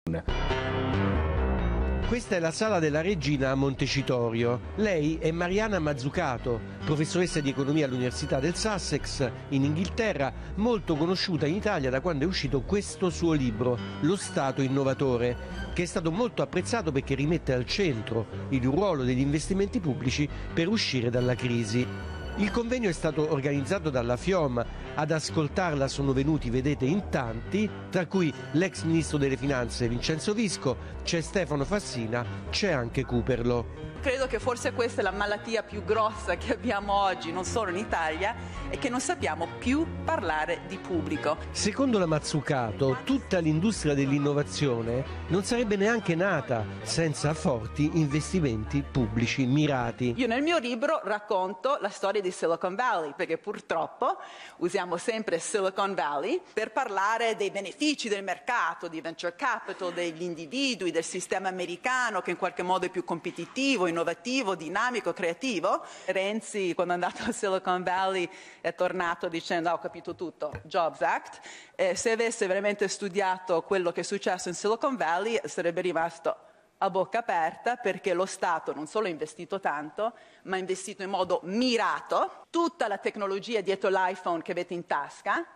Questa è la sala della Regina a Montecitorio. Lei è Mariana Mazzucato, professoressa di economia all'Università del Sussex in Inghilterra, molto conosciuta in Italia da quando è uscito questo suo libro, Lo Stato innovatore, che è stato molto apprezzato perché rimette al centro il ruolo degli investimenti pubblici per uscire dalla crisi. Il convegno è stato organizzato dalla FIOM, ad ascoltarla sono venuti, vedete, in tanti, tra cui l'ex ministro delle finanze Vincenzo Visco, c'è Stefano Fassina, c'è anche Cooperlo. Credo che forse questa è la malattia più grossa che abbiamo oggi, non solo in Italia, è che non sappiamo più parlare di pubblico. Secondo la Mazzucato, tutta l'industria dell'innovazione non sarebbe neanche nata senza forti investimenti pubblici mirati. Io nel mio libro racconto la storia di Silicon Valley, perché purtroppo usiamo sempre Silicon Valley per parlare dei benefici del mercato, di venture capital, degli individui, del sistema americano che in qualche modo è più competitivo, innovativo, dinamico, creativo. Renzi, quando è andato a Silicon Valley, è tornato dicendo: ho capito tutto, Jobs Act. Se avesse veramente studiato quello che è successo in Silicon Valley sarebbe rimasto a bocca aperta, perché lo Stato non solo ha investito tanto, ma ha investito in modo mirato. Tutta la tecnologia dietro l'iPhone che avete in tasca,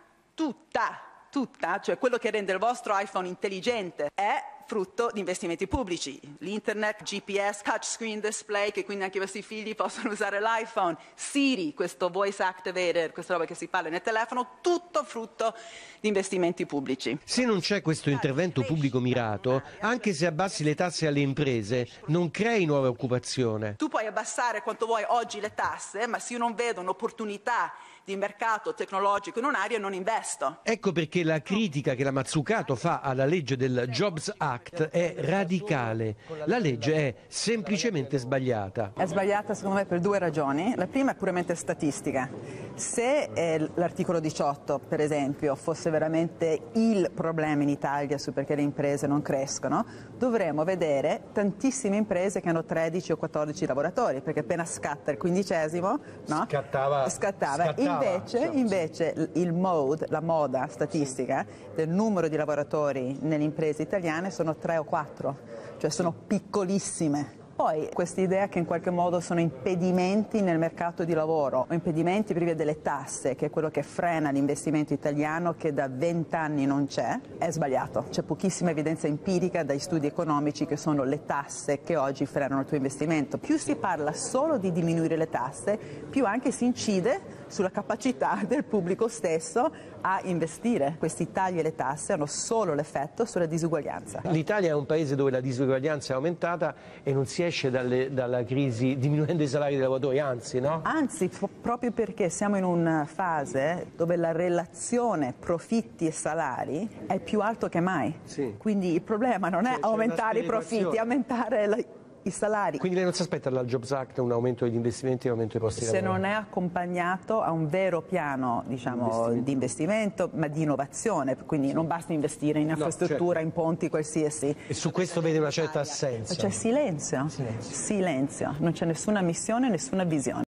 tutta, cioè quello che rende il vostro iPhone intelligente, è frutto di investimenti pubblici. L'internet, GPS, touchscreen display, che quindi anche i vostri figli possono usare l'iPhone, Siri, questo voice activator, questa roba che si parla nel telefono, tutto frutto di investimenti pubblici. Se non c'è questo intervento pubblico mirato, anche se abbassi le tasse alle imprese, non crei nuova occupazione. Tu puoi abbassare quanto vuoi oggi le tasse, ma se io non vedo un'opportunità di mercato tecnologico in un'area non investo. Ecco perché la critica che la Mazzucato fa alla legge del Jobs Act è radicale. La legge è semplicemente sbagliata. È sbagliata secondo me per due ragioni. La prima è puramente statistica. Se l'articolo 18, per esempio, fosse veramente il problema in Italia su perché le imprese non crescono, dovremmo vedere tantissime imprese che hanno 13 o 14 lavoratori, perché appena scatta il 15°, no? Scattava. Invece la moda statistica del numero di lavoratori nelle imprese italiane sono 3 o 4, cioè sono piccolissime. Poi questa idea che in qualche modo sono impedimenti nel mercato di lavoro o impedimenti per via delle tasse, che è quello che frena l'investimento italiano, che da 20 anni non c'è, è sbagliato. C'è pochissima evidenza empirica dai studi economici che sono le tasse che oggi frenano il tuo investimento. Più si parla solo di diminuire le tasse, più anche si incide sulla capacità del pubblico stesso a investire. Questi tagli alle tasse hanno solo l'effetto sulla disuguaglianza. L'Italia è un paese dove la disuguaglianza è aumentata e non si esce dalla crisi diminuendo i salari dei lavoratori, anzi, no? Anzi, proprio perché siamo in una fase dove la relazione profitti e salari è più alto che mai. Sì. Quindi il problema non è aumentare i profitti, è aumentare i salari. Quindi lei non si aspetta dal Jobs Act un aumento degli investimenti e un aumento dei posti di lavoro? Se non è accompagnato a un vero piano, diciamo, di investimento, ma di innovazione, quindi non basta investire in infrastruttura, in ponti qualsiasi. E su questo vede una certa assenza? C'è silenzio, non c'è nessuna missione, nessuna visione.